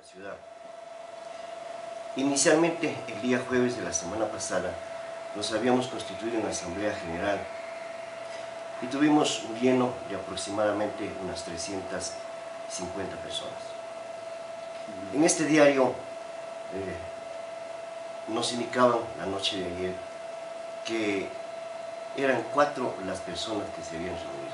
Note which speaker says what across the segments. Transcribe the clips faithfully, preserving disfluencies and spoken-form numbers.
Speaker 1: ciudad. Inicialmente, el día jueves de la semana pasada, nos habíamos constituido en Asamblea General y tuvimos un lleno de aproximadamente unas trescientas cincuenta personas. En este diario eh, nos indicaban la noche de ayer que eran cuatro las personas que se habían reunido.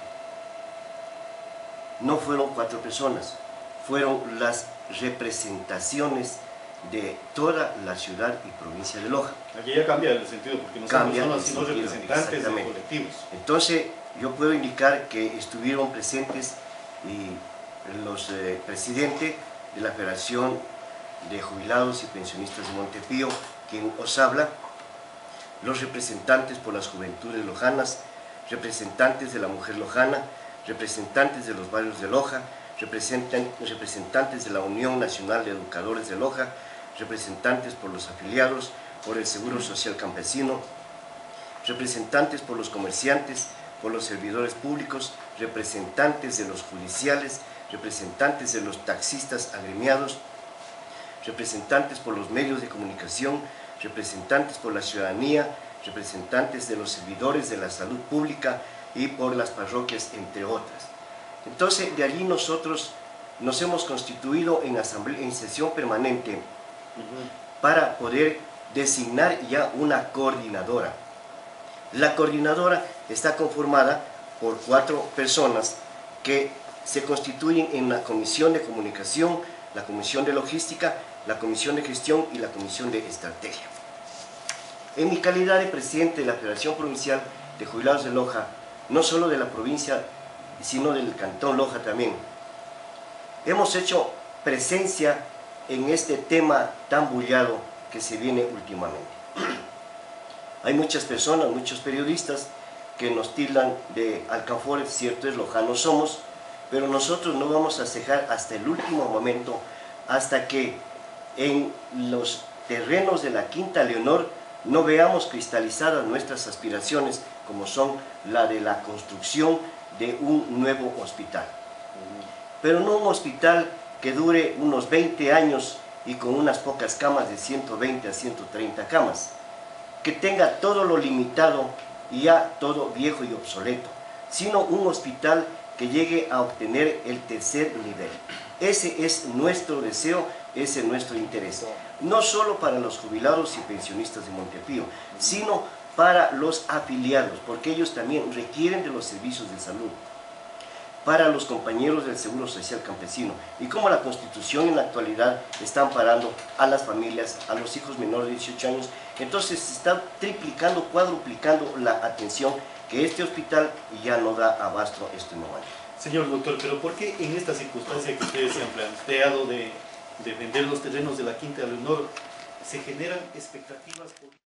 Speaker 1: No fueron cuatro personas, fueron las representaciones de toda la ciudad y provincia de Loja.
Speaker 2: Aquí ya cambia el sentido, porque no son personas sino representantes de colectivos.
Speaker 1: Entonces, yo puedo indicar que estuvieron presentes y los eh, presidentes de la Federación de Jubilados y Pensionistas de Montepío, quien os habla, los representantes por las juventudes lojanas, representantes de la mujer lojana, representantes de los barrios de Loja, representantes de la Unión Nacional de Educadores de Loja, representantes por los afiliados, por el Seguro Social Campesino, representantes por los comerciantes, por los servidores públicos, representantes de los judiciales, representantes de los taxistas agremiados, representantes por los medios de comunicación, representantes por la ciudadanía, representantes de los servidores de la salud pública y por las parroquias, entre otras. Entonces, de allí nosotros nos hemos constituido en, asamblea, en sesión permanente uh-huh. para poder designar ya una coordinadora. La coordinadora está conformada por cuatro personas que se constituyen en la Comisión de Comunicación, la Comisión de Logística, la Comisión de Gestión y la Comisión de Estrategia. En mi calidad de presidente de la Federación Provincial de Jubilados de Loja, no solo de la provincia, sino del Cantón Loja también, hemos hecho presencia en este tema tan bullado que se viene últimamente. Hay muchas personas, muchos periodistas que nos tildan de alcanfores, cierto es, lojanos somos, pero nosotros no vamos a cejar hasta el último momento, hasta que en los terrenos de la Quinta Leonor no veamos cristalizadas nuestras aspiraciones, como son la de la construcción de un nuevo hospital. Pero no un hospital que dure unos veinte años y con unas pocas camas de ciento veinte a ciento treinta camas, que tenga todo lo limitado y ya todo viejo y obsoleto, sino un hospital que llegue a obtener el tercer nivel. Ese es nuestro deseo, ese es nuestro interés. No solo para los jubilados y pensionistas de Montepío, sino para los afiliados, porque ellos también requieren de los servicios de salud. Para los compañeros del Seguro Social Campesino, y como la Constitución en la actualidad está amparando a las familias, a los hijos menores de dieciocho años, entonces se está triplicando, cuadruplicando la atención que este hospital ya no da abasto a este momento.
Speaker 2: Señor doctor, pero ¿por qué en esta circunstancia que ustedes se han planteado de, de vender los terrenos de la Quinta Leonor se generan expectativas? Por...